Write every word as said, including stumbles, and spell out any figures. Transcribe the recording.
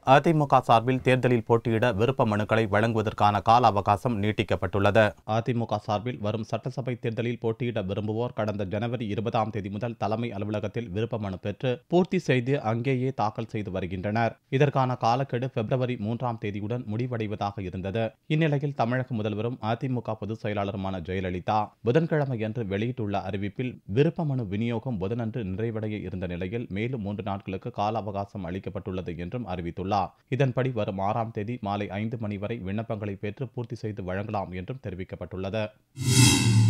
அதிமுக சார்பில் தேர்தலில் போட்டியிட விருப்ப மனுக்களை வழங்குவதற்கான கால அவகாசம் நீட்டிக்கப்பட்டுள்ளது. அதிமுக சார்பில் வரும் சட்டசபை தேர்தலில் போட்டியிட விரும்புவோர் கடந்த ஜனவரி இருபதாம் தேதி முதல் தலைமை அலுவலகத்தில் விருப்ப மனு பெற்று பூர்த்தி செய்து அங்கேயே தாக்கல் செய்து வருகின்றனர். இதற்கான காலக்கெடு பிப்ரவரி மூன்றாம் தேதியுடன் முடிவடைவதாக இருந்தது. இந்நிலையில் தமிழக முதல்வரும் அதிமுக பொதுச் செயலாளருமான ஜெயலலிதா புதன்கிழமையன்று வெளியிட்டுள்ள அறிவிப்பில் விருப்ப மனு விநியோகம் புதனன்று நிறைவடைய இருந்த நிலையில் மேலும் மூன்று நாட்களுக்கு கால அவகாசம் அளிக்கப்பட்டுள்ளது என்றும் அறிவித்துள்ளார். இதன்படி வரும் ஆறாம் தேதி மாலை ஐந்து மணி வரை விண்ணப்பங்களை பெற்று பூர்த்தி செய்து வழங்கலாம் என்றும் தெரிவிக்கப்பட்டுள்ளது.